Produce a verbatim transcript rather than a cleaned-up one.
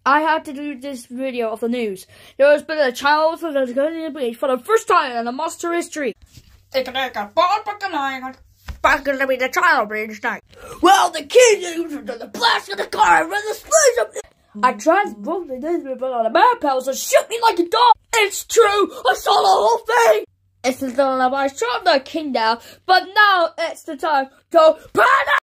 I had to do this video of the news. There has been a child for the for the first time in the monster history. Back to be the child bridge night. Well, the kids the blast of the car and the splash up. I tried to book the newspaper on the map house and shoot me like a dog. It's true. I saw the whole thing. It's the time I shot the king down, but now it's the time to burn it.